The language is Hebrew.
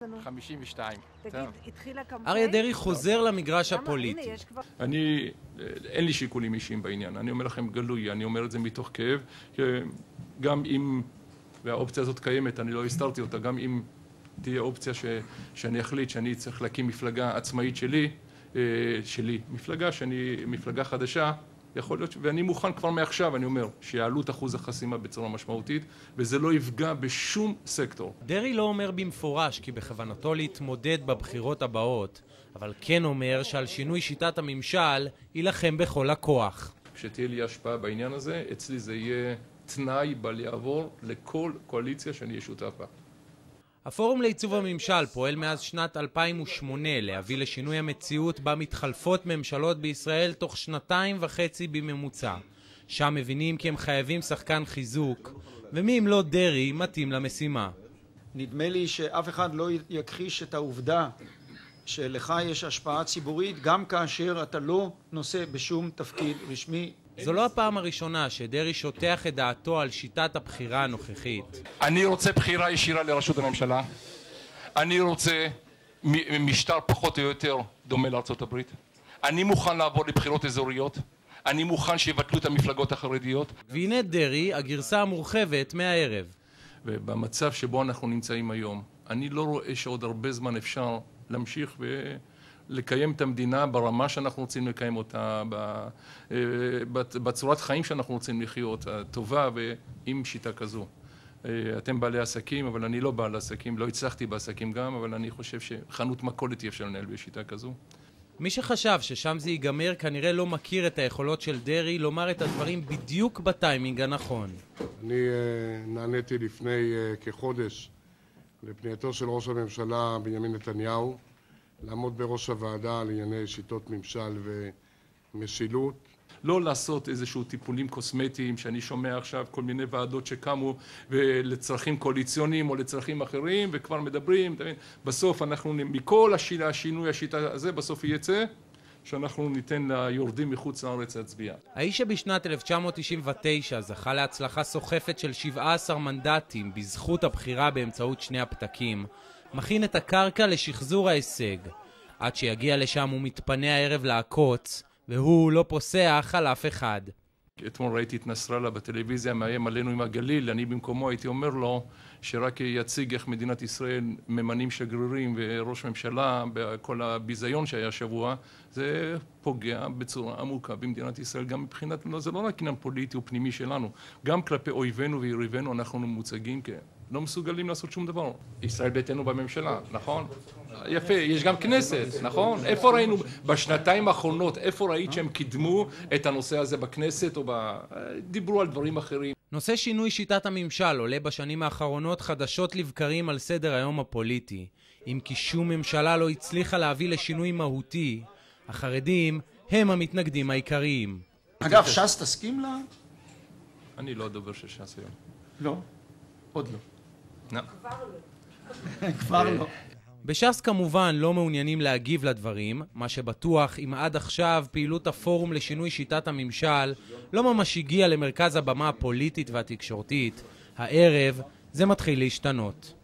52. תגיד, התחילה קמפיין? אריה דרעי חוזר למגרש הפוליטי. אין לי שיקולים אישיים בעניין, אני אומר לכם גלוי, אני אומר את זה מתוך כאב, גם אם, והאופציה הזאת קיימת, אני לא הסתרתי אותה, גם אם תהיה אופציה שאני אחליט שאני צריך להקים מפלגה עצמאית שלי, מפלגה חדשה, יכול להיות, ואני מוכן כבר מעכשיו, אני אומר, שיעלו את אחוז החסימה בצורה משמעותית, וזה לא יפגע בשום סקטור. דרעי לא אומר במפורש כי בכוונתו להתמודד בבחירות הבאות, אבל כן אומר שעל שינוי שיטת הממשל ילחם בכל הכוח. כשתהיה לי השפעה בעניין הזה, אצלי זה יהיה תנאי בל יעבור לכל קואליציה שאני אהיה שותף בה. הפורום לעיצוב הממשל פועל מאז שנת 2008 להביא לשינוי המציאות בה מתחלפות ממשלות בישראל תוך 2.5 בממוצע. שם מבינים כי הם חייבים שחקן חיזוק, ומי אם לא דרעי מתאים למשימה. נדמה לי שאף אחד לא יכחיש את העובדה שלך יש השפעה ציבורית גם כאשר אתה לא נושא בשום תפקיד רשמי. זו לא הפעם הראשונה שדרעי שוטח את דעתו על שיטת הבחירה הנוכחית. אני רוצה בחירה ישירה לראשות הממשלה. אני רוצה משטר פחות או יותר דומה לארצות הברית. אני מוכן לעבור לבחירות אזוריות. אני מוכן שיבטלו את המפלגות החרדיות. והנה דרעי, הגרסה המורחבת מהערב. ובמצב שבו אנחנו נמצאים היום, אני לא רואה שעוד הרבה זמן אפשר להמשיך לקיים את המדינה ברמה שאנחנו רוצים לקיים אותה, בצורת חיים שאנחנו רוצים לחיות, טובה ועם שיטה כזו. אתם בעלי עסקים, אבל אני לא בעל עסקים, לא הצלחתי בעסקים גם, אבל אני חושב שחנות מכולת אי אפשר לנהל בשיטה כזו. מי שחשב ששם זה ייגמר כנראה לא מכיר את היכולות של דרעי לומר את הדברים בדיוק בטיימינג הנכון. אני נעניתי לפני כחודש לפנייתו של ראש הממשלה בנימין נתניהו לעמוד בראש הוועדה לענייני שיטות ממשל ומשילות. לא לעשות איזשהו טיפולים קוסמטיים שאני שומע עכשיו כל מיני ועדות שקמו ולצרכים קואליציוניים או לצרכים אחרים וכבר מדברים. בסוף אנחנו, מכל השינוי השיטה הזה, בסוף יצא שאנחנו ניתן ליורדים מחוץ לארץ להצביע. האיש שבשנת 1999 זכה להצלחה סוחפת של 17 מנדטים בזכות הבחירה באמצעות שני הפתקים, מכין את הקרקע לשחזור ההישג. עד שיגיע לשם הוא מתפנה הערב לעקוץ, והוא לא פוסח על אף אחד. אתמול ראיתי את נסראללה בטלוויזיה מאיים עלינו עם הגליל, אני במקומו הייתי אומר לו שרק יציג איך מדינת ישראל ממנים שגרירים וראש ממשלה בכל הביזיון שהיה שבוע, זה פוגע בצורה עמוקה במדינת ישראל, גם מבחינת, זה לא רק עניין פוליטי או פנימי שלנו, גם כלפי אויבינו ויריבינו אנחנו מוצגים לא מסוגלים לעשות שום דבר. ישראל ביתנו בממשלה, נכון? יפה, יש גם כנסת, נכון? איפה ראינו בשנתיים האחרונות, איפה ראית שהם קידמו את הנושא הזה בכנסת או דיברו על דברים אחרים? נושא שינוי שיטת הממשל עולה בשנים האחרונות חדשות לבקרים על סדר היום הפוליטי. אם כי שום ממשלה לא הצליחה להביא לשינוי מהותי, החרדים הם המתנגדים העיקריים. אגב, ש"ס תסכים לה? אני לא הדובר של ש"ס היום. לא, עוד לא. כבר לא. בש"ס כמובן לא מעוניינים להגיב לדברים, מה שבטוח אם עד עכשיו פעילות הפורום לשינוי שיטת הממשל לא ממש הגיעה למרכז הבמה הפוליטית והתקשורתית, הערב זה מתחיל להשתנות.